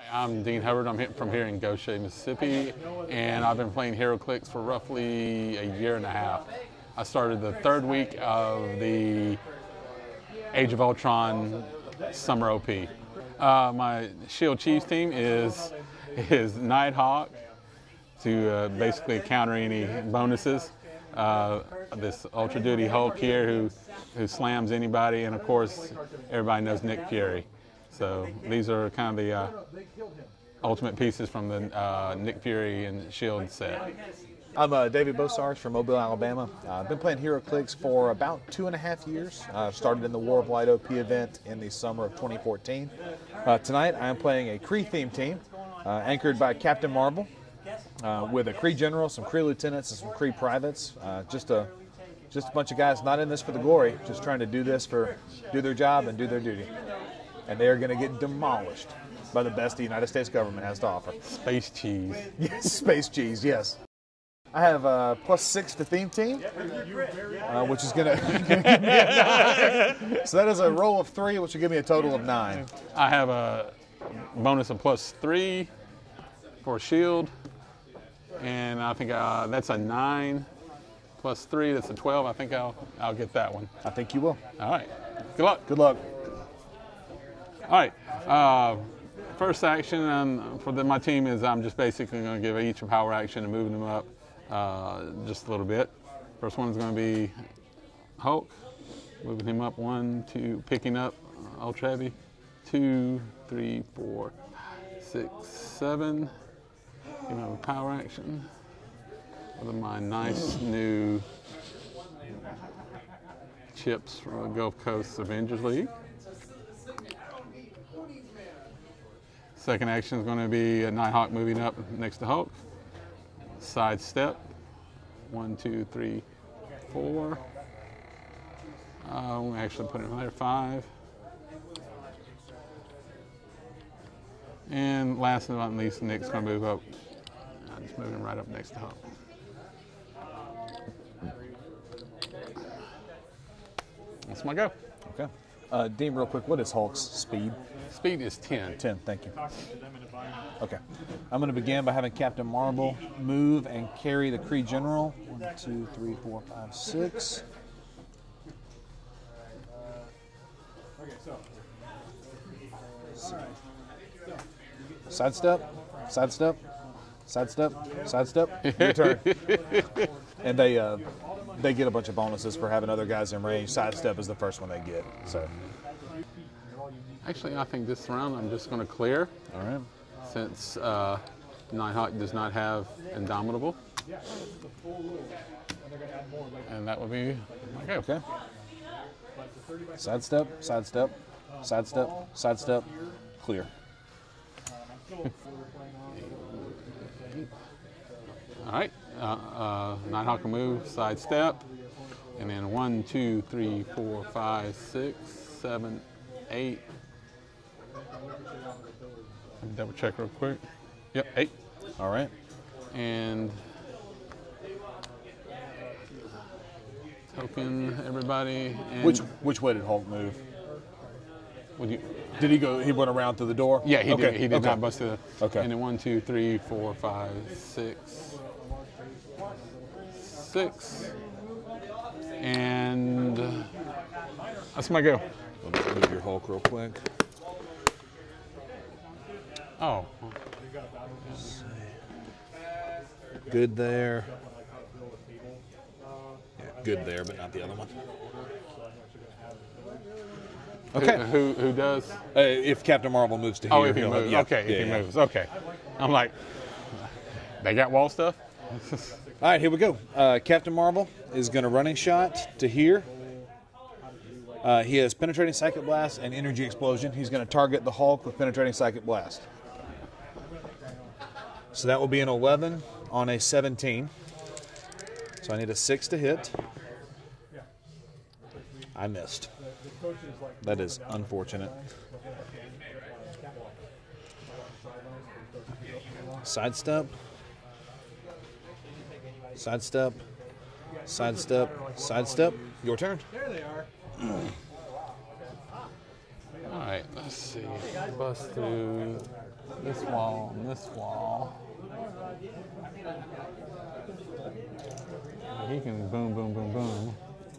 I'm Dean Hubbard. I'm from here in Goshen, Mississippi, and I've been playing HeroClix for roughly a year and a half. I started the third week of the Age of Ultron Summer OP. My Shield Chiefs team is Nighthawk to basically counter any bonuses. This Ultra Duty Hulk here who slams anybody, and of course everybody knows Nick Fury. So these are kind of the ultimate pieces from the Nick Fury and Shield set. I'm David Bosarge from Mobile, Alabama. I've been playing HeroClix for about 2.5 years. Started in the War of Light OP event in the summer of 2014. Tonight I am playing a Kree-themed team anchored by Captain Marvel with a Kree General, some Kree Lieutenants, and some Kree Privates. Just a bunch of guys not in this for the glory, just trying to do their job and do their duty. And they are going to get demolished by the best the United States government has to offer. Space cheese. Yes, space cheese, yes. I have +6 to theme team, which is going to give me a 9. So that is a roll of 3, which will give me a total of 9. I have a bonus of +3 for Shield, and I think that's a 9 +3. That's a 12. I think I'll get that one. I think you will. All right. Good luck. Good luck. All right. First action for my team is I'm just basically going to give each a power action and moving them up just a little bit. First one is going to be Hulk, moving him up 1, 2, picking up Ultra Heavy, 2, 3, 4, 6, 7. Give him a power action with my nice new chips from the Gulf Coast Avengers League. Second action is going to be a Nighthawk moving up next to Hulk. Side step. 1, 2, 3, 4. We'll actually put it in there. 5. And last but not least, Nick's going to move up. Just moving right up next to Hulk. That's my go. Okay. Dean, real quick, what is Hulk's speed? Speed is 10. 10, thank you. Okay. I'm going to begin by having Captain Marvel move and carry the Kree General. 1, 2, 3, 4, 5, 6. Sidestep, sidestep, sidestep, sidestep. Your turn. And they get a bunch of bonuses for having other guys in range. Sidestep is the first one they get. So. Actually, I think this round I'm just going to clear. All right. Since Nighthawk does not have Indomitable. And that will be my go. Okay. Sidestep, sidestep, sidestep, sidestep, clear. All right. Nighthawk will move, sidestep. And then 1, 2, 3, 4, 5, 6, 7, 8. Double check real quick. Yep, 8. All right. And token everybody. And which way did Hulk move? Would Did he go? He went around to the door. Yeah, he okay. did. He did not bust through. Okay. And then 1, 2, 3, 4, 5, 6, 6. And that's my go. Let me move your Hulk real quick. Oh. Good there. Yeah, good there, but not the other one. Okay. Who does? If Captain Marvel moves to here. Oh, if he moves. Yeah. Okay, if he moves. Okay. I'm like, they got wall stuff? All right, here we go. Captain Marvel is going to running shot to here. He has Penetrating Psychic Blast and Energy Explosion. He's going to target the Hulk with Penetrating Psychic Blast. So that will be an 11 on a 17. So I need a 6 to hit. I missed. That is unfortunate. Sidestep. Sidestep. Sidestep. Sidestep. Your turn. There they are. All right, let's see. Bust through This wall and this wall. He can boom, boom, boom, boom.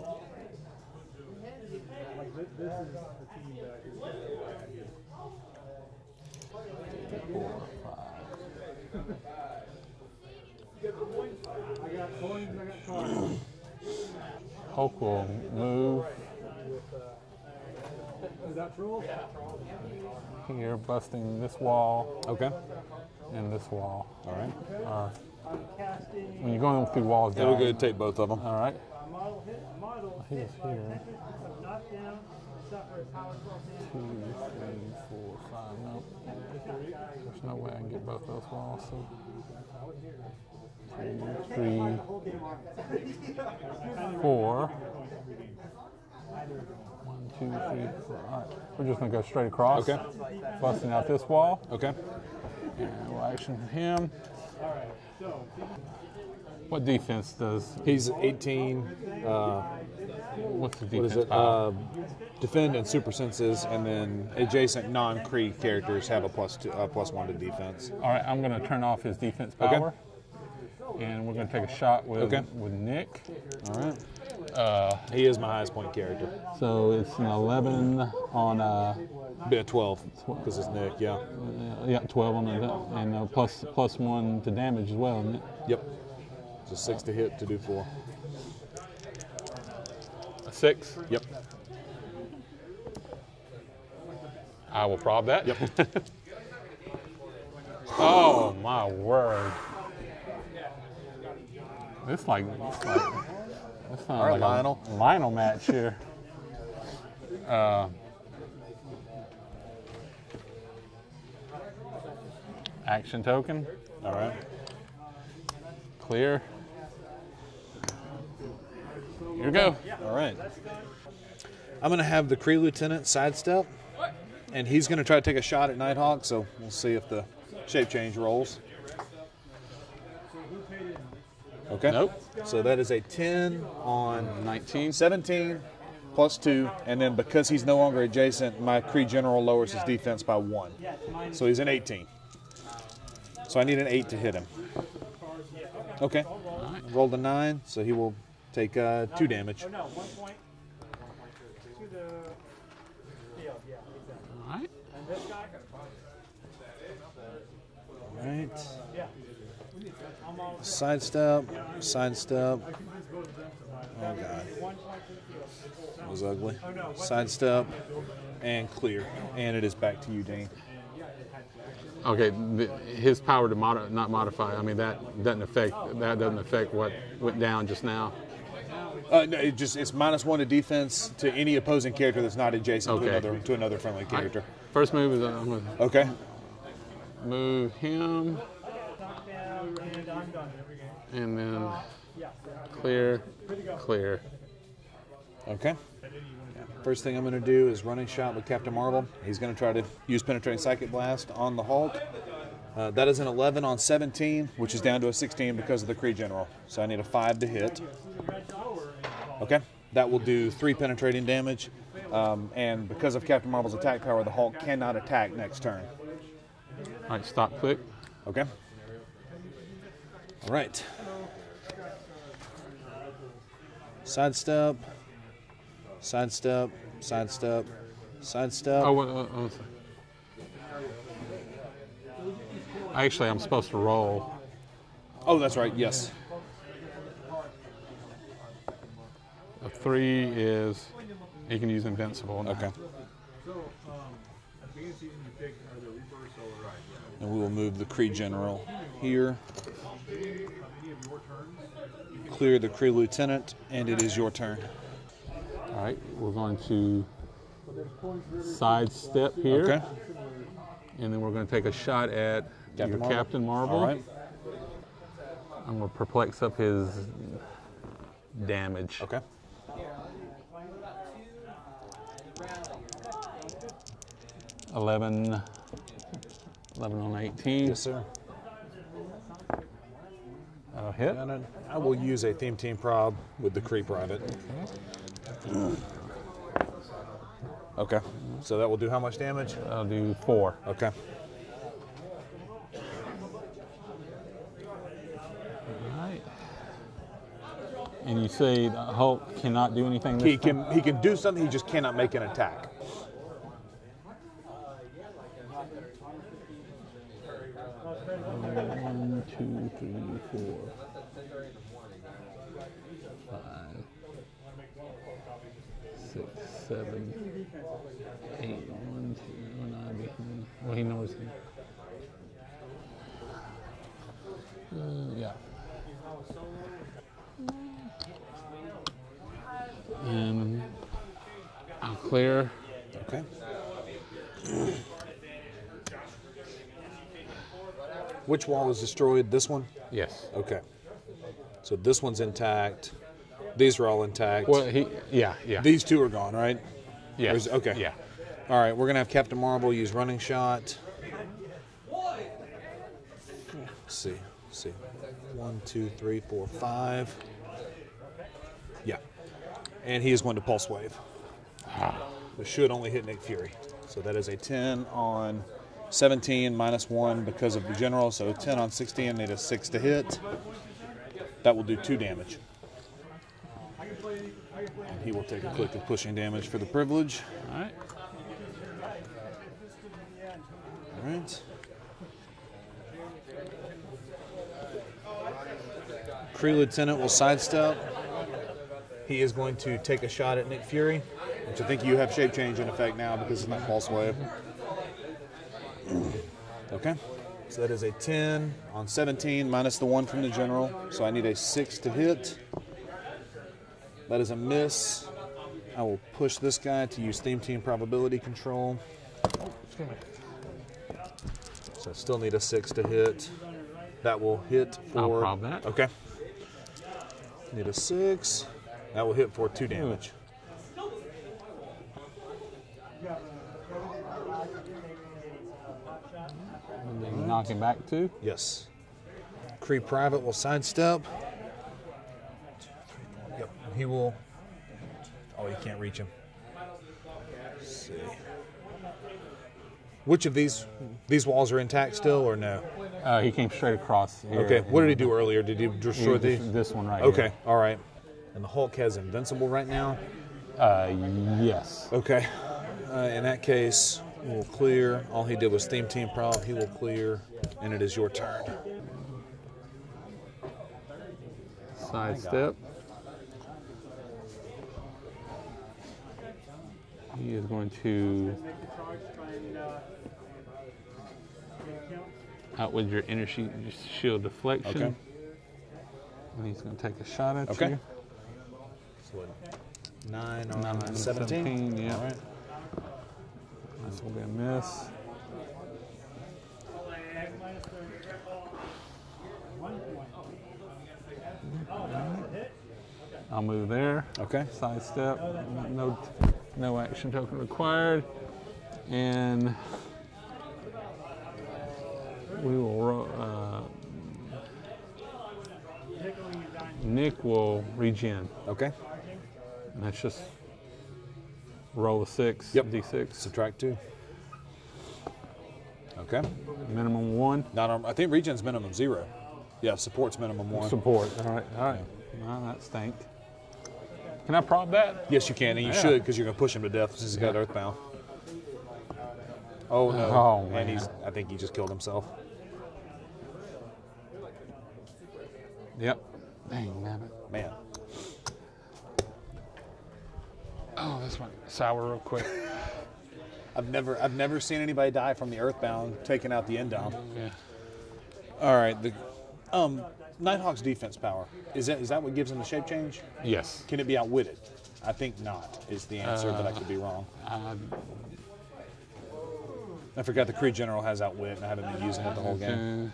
Hulk will move here, busting this wall. Okay. And this wall. All right. When you're going through walls, Yeah, we're going to take both of them. All right. He's here. 2, 3, 4, 5. No. There's no way I can get both those walls. So 2, 3, 4. 1, 2, 3, 4. All right. We're just going to go straight across. Okay. Busting out this wall. Okay. And we'll action him. What defense does? He's 18. What's the defense? What is it? power? Defend and super senses, and then adjacent non-Kree characters have a +1 to defense. All right, I'm going to turn off his defense power, and we're going to take a shot with Nick. All right. He is my highest point character. So it's an 11 on Be a 12 because it's Nick. Yeah. Yeah, 12 on the and +1 to damage as well, isn't it? Yep. It's a 6 to hit to do 4. A 6. Yep. I will prob that. Yep. Oh my word! It's like this sounds like Lionel. a Lionel match here. Action token. All right. Clear. Here we go. All right. I'm going to have the Kree Lieutenant sidestep, and he's going to try to take a shot at Nighthawk, so we'll see if the shape change rolls. Okay. Nope. So that is a 10 on 19. 17 +2, and then because he's no longer adjacent, my Kree General lowers his defense by 1. So he's an 18. So I need an 8 to hit him. Okay. Rolled a 9, so he will take 2 damage. All right. All right. Sidestep, sidestep. Oh god, that was ugly. Sidestep and clear, and it is back to you, Dean. Okay, his power to not modify. I mean that doesn't affect what went down just now. No, it's -1 to defense to any opposing character that's not adjacent to another friendly character. Right. First move is I'm gonna Okay. move him, and then clear. Okay. First thing I'm going to do is running shot with Captain Marvel. He's going to try to use Penetrating Psychic Blast on the Hulk. That is an 11 on 17, which is down to a 16 because of the Kree General. So I need a 5 to hit. Okay. That will do 3 penetrating damage. And because of Captain Marvel's attack power, the Hulk cannot attack next turn. All right, stop, click. Okay. All right. Sidestep. Sidestep. Sidestep. Sidestep. Oh, actually, I'm supposed to roll. Oh, that's right. Yes. A 3 is he can use Invincible. Okay. And we will move the Kree General here. Clear the Kree Lieutenant, and it is your turn. All right, we're going to sidestep here. Okay. And then we're going to take a shot at Captain Marvel. All right. I'm going to perplex up his damage. Okay. Eleven on 18. Yes, sir. That'll hit. I will use a Theme Team Prob with the Kree Private. Okay. So that will do how much damage? That'll do 4. Okay. And you say the Hulk cannot do anything this He turn? can do something, he just cannot make an attack. One, two, three, four, five, 6, 7, 8. 1, 2, 9. Well, he knows him. Yeah. And I'll clear. Okay. Which wall was destroyed? This one? Yes. Okay. So this one's intact. These are all intact. Well, yeah. These two are gone, right? Yes. Okay. Yeah. All right, we're going to have Captain Marvel use running shot. Let's see. 1, 2, 3, 4, 5. Yeah. And he is going to pulse wave. This should only hit Nick Fury. So that is a 10 on 17 minus 1 because of the general. So 10 on 16, need a 6 to hit. That will do 2 damage. And he will take a click of pushing damage for the privilege. All right. All right. Kree Lieutenant will sidestep. He is going to take a shot at Nick Fury, which I think you have shape change in effect now because it's not pulse wave. Okay. So that is a 10 on 17 minus the 1 from the general. So I need a 6 to hit. That is a miss. I will push this guy to use Theme Team probability control. So I still need a 6 to hit. That will hit for... I'll prob that. Okay. Need a 6. That will hit for 2 damage. And then knock him back 2. Yes. Kree Private will sidestep. Yep. He will... Oh, you can't reach him. Let's see. Which of these walls are intact still or no? He came straight across here. Okay. What did he do earlier? Did he destroy these? This one right Okay. here. All right. And the Hulk has Invincible right now? Yes. Okay. In that case, we'll clear. All he did was Theme Team Prob. He will clear, and it is your turn. Sidestep. He is going to outwit your energy shield deflection. Okay. And he's going to take a shot at Okay. you. So what, 9 on 9 on 17? yeah. All right. This will be a miss. I'll move there. Okay. Sidestep. No action token required. And we will Nick will regen. Okay. And that's just roll a 6, Yep. D6. Subtract 2. Okay. Minimum 1. I think regen's minimum 0. Yeah, support's minimum 1. Support. All right. Well, that stinks. Can I prop that? Yes, you can, and you Yeah. should because you're going to push him to death since he's got Earthbound. Oh, no. Oh, and man. I think he just killed himself. Yep. Dang, man. Man. Oh, this went sour real quick. I've never seen anybody die from the Earthbound taking out the Endowed. Yeah. All right. The Nighthawk's defense power, is that what gives him the shape change? Yes. Can it be outwitted? I think not is the answer, but I could be wrong. I forgot the Kree General has outwit, and I haven't been using it the whole game.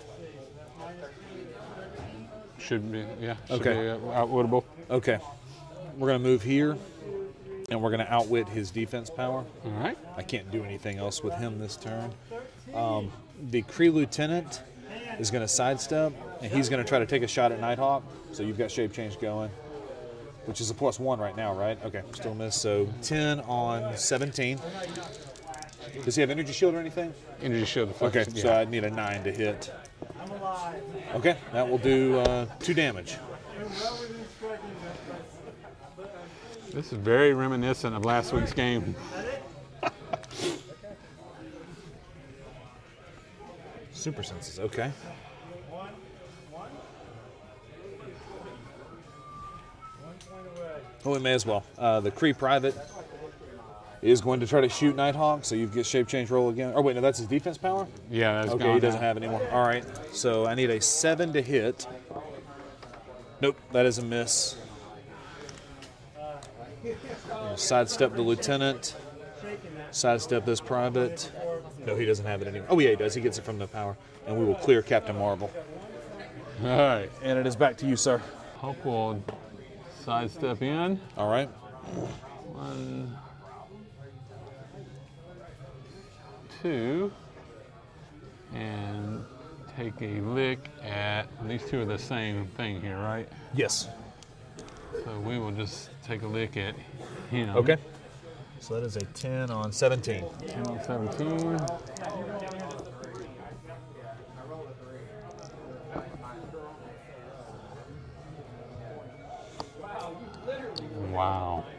Should be, yeah. Should Okay. be outwittable. Okay. We're going to move here, and we're going to outwit his defense power. All right. I can't do anything else with him this turn. The Kree Lieutenant is going to sidestep, and he's going to try to take a shot at Nighthawk. So you've got shape change going, which is a +1 right now, right? Okay, still miss. So 10 on 17. Does he have energy shield or anything? Energy shield Okay, deflection. so I need a 9 to hit. Okay, that will do 2 damage. This is very reminiscent of last week's game. Super senses, okay. Oh, we may as well. The Kree Private is going to try to shoot Nighthawk, so you get shape change roll again. Oh, wait, no, that's his defense power? Yeah, that's okay, he doesn't have anymore. All right, so I need a 7 to hit. Nope, that is a miss. Sidestep the Lieutenant. Sidestep this Private. No, he doesn't have it anymore. Oh, yeah, he does. He gets it from the power. And we will clear Captain Marvel. All right. And it is back to you, sir. Hulk will sidestep in. All right. 1, 2, and take a lick at, these two are the same thing here, right? Yes. So we will just take a lick at him. Okay. So that is a 10 on 17. 10 on 17. Wow.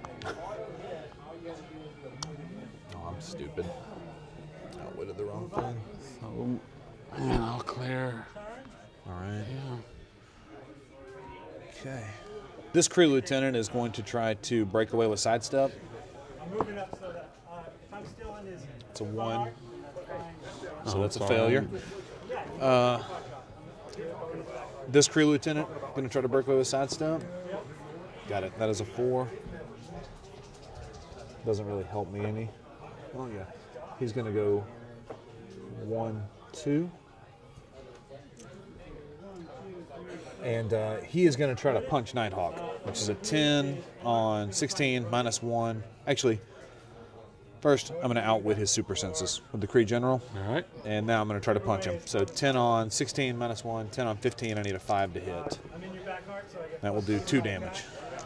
Oh, I'm stupid. I outwitted the wrong thing. So, and I'll clear. All right. Yeah. Okay. This Kree Lieutenant is going to try to break away with sidestep. I'm moving up so that if I'm still in his... It's a 1. So Oh, that's a sorry. failure. This Kree Lieutenant going to try to break away with sidestep. Got it. That is a 4. Doesn't really help me any. Oh, yeah. He's going to go 1, 2. And he is going to try to punch Nighthawk, which is a 10 on 16 minus 1. Actually, first I'm going to outwit his super senses with the Kree General. All right. And now I'm going to try to punch him. So 10 on 16 minus 1, 10 on 15. I need a 5 to hit. I'm in your back heart, so I get... That will do 2 damage.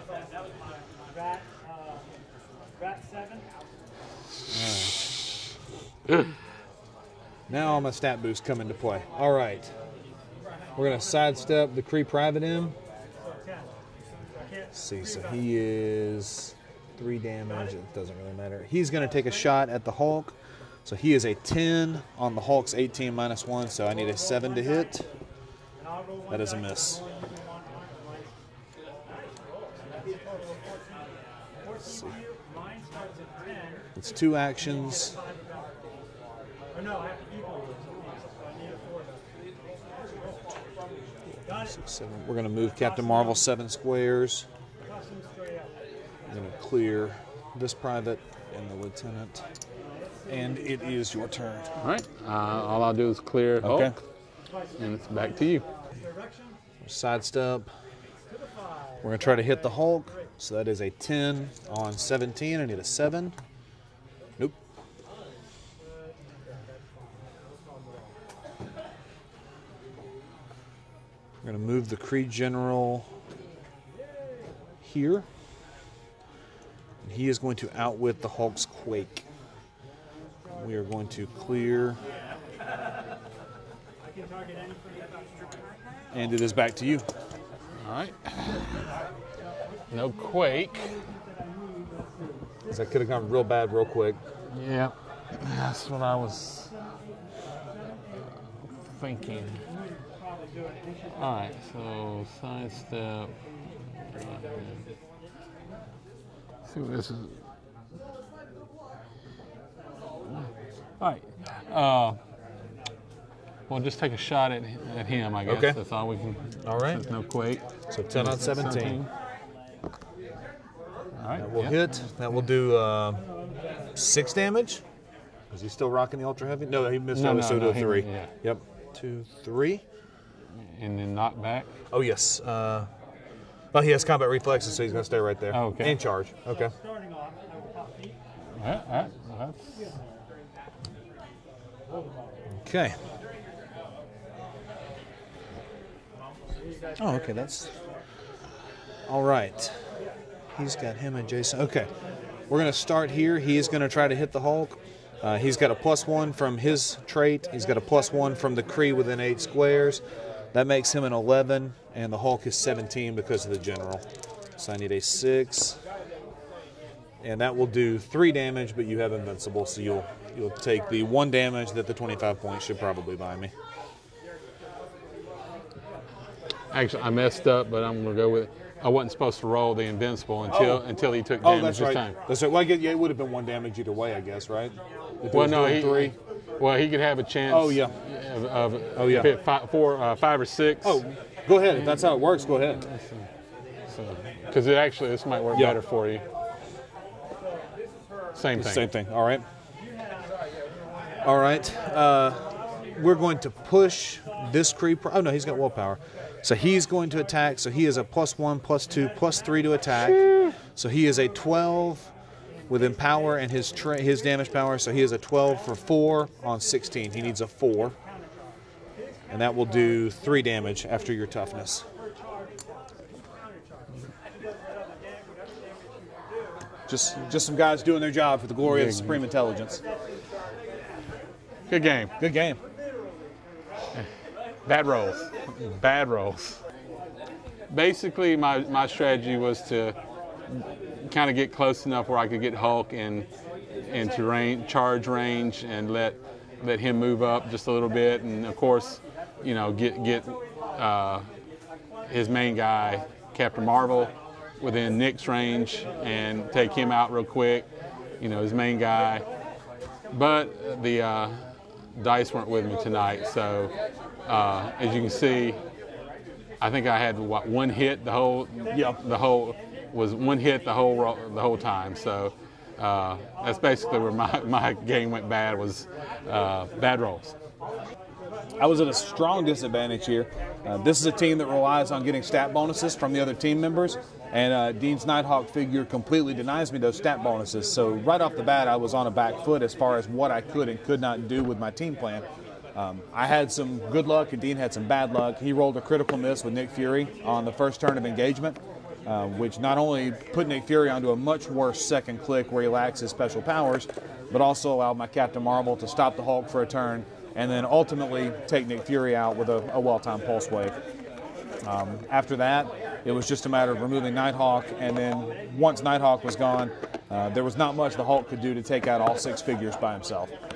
Rat 7. Now my stat boost come into play. All right. We're going to sidestep the Kree Private in. Let's see, so he is 3 damage. It doesn't really matter. He's going to take a shot at the Hulk. So he is a 10 on the Hulk's 18 minus 1, so I need a 7 to hit. That is a miss. Let's see. It's 2 actions. We're going to move Captain Marvel 7 squares. I'm going to clear this Private and the Lieutenant. And it is your turn. All right. All I'll do is clear Hulk, Okay. and it's back to you. Sidestep. We're going to try to hit the Hulk. So that is a 10 on 17. I need a 7. Nope. We're going to move the Kree General here. And he is going to outwit the Hulk's Quake. We are going to clear. And it is back to you. All right. No Quake. That could have gone real bad real quick. Yeah, that's what I was thinking. All right, so sidestep. See what this is. All right. We'll just take a shot at him, I guess. Okay. That's all we can. All right. There's no Quake. So 10 on 17. All right. That will yeah. hit. That will do 6 damage. Is he still rocking the Ultra Heavy? No, he missed out. So do 3. Yeah. Yep. 2, 3. And then knock back. Oh, yes. Well, he has combat reflexes, so he's going to stay right there. Oh, okay. And charge. Okay. Starting off, I will pop 8. All right. Well, that's... Okay. Oh, okay. That's all right. He's got him and Jason. Okay. We're going to start here. He is going to try to hit the Hulk. He's got a +1 from his trait. He's got a +1 from the Kree within 8 squares. That makes him an 11, and the Hulk is 17 because of the General. So I need a 6 and that will do 3 damage, but you have invincible, so you'll take the 1 damage that the 25 points should probably buy me. Actually, I messed up, but I'm going to go with it. I wasn't supposed to roll the invincible until he took damage that's this right. time. That's right. Well, it would have been 1 damage either way, I guess, right? If it Well, was no, doing 3. Well, he could have a chance. Oh, yeah. If it 5 or 6. Oh, go ahead. If that's how it works, go ahead. Because this might work better for you. Same thing. Same thing. All right. All right. We're going to push this creeper. Oh, no, he's got willpower. So he's going to attack. So he is a +1, +2, +3 to attack. So he is a 12 with empower and his damage power. So he is a 12 for 4 on 16. He needs a 4. And that will do 3 damage after your toughness. Just some guys doing their job for the glory of the Supreme Intelligence. Good game. Good game. Bad rolls. Bad rolls. Basically, my strategy was to kind of get close enough where I could get Hulk into charge range and let him move up just a little bit, and of course, get his main guy, Captain Marvel, within Nick's range and take him out real quick. His main guy. But the dice weren't with me tonight, so as you can see, I think I had one hit the whole time. So that's basically where my game went bad, was bad rolls. I was at a strong disadvantage here. This is a team that relies on getting stat bonuses from the other team members, and Dean's Nighthawk figure completely denies me those stat bonuses. So right off the bat, I was on a back foot as far as what I could and could not do with my team plan. I had some good luck, and Dean had some bad luck. He rolled a critical miss with Nick Fury on the first turn of engagement, which not only put Nick Fury onto a much worse second click where he lacks his special powers, but also allowed my Captain Marvel to stop the Hulk for a turn and then ultimately take Nick Fury out with a well-timed pulse wave. After that, it was just a matter of removing Nighthawk, and then once Nighthawk was gone, there was not much the Hulk could do to take out all 6 figures by himself.